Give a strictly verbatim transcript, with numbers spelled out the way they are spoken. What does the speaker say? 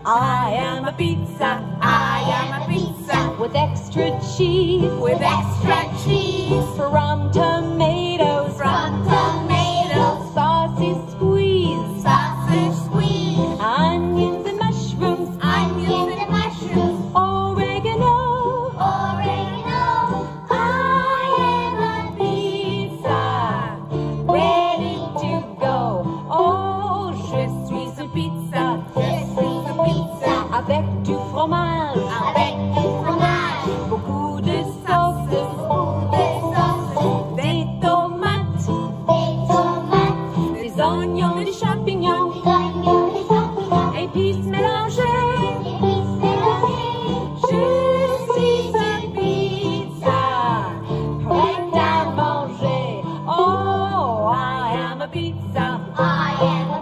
I am a pizza. I am a pizza. With extra cheese. With extra cheese. From tomatoes. From tomatoes. Sausage squeeze. Sausage squeeze. Onions and mushrooms. Onions and mushrooms. Oregano. Oregano. I am a pizza. Ready to go. Oh, je suis une pizza. Je suis une pizza. Avec du fromage. Avec du fromage. Beaucoup de sauce. Beaucoup de sauce. Des tomates. Des tomates. Des oignons et des champignons. Des oignons et des champignons. Épices mélangées. Épices mélangées. Je suis une pizza. Prête à manger. Oh, I am a pizza. I am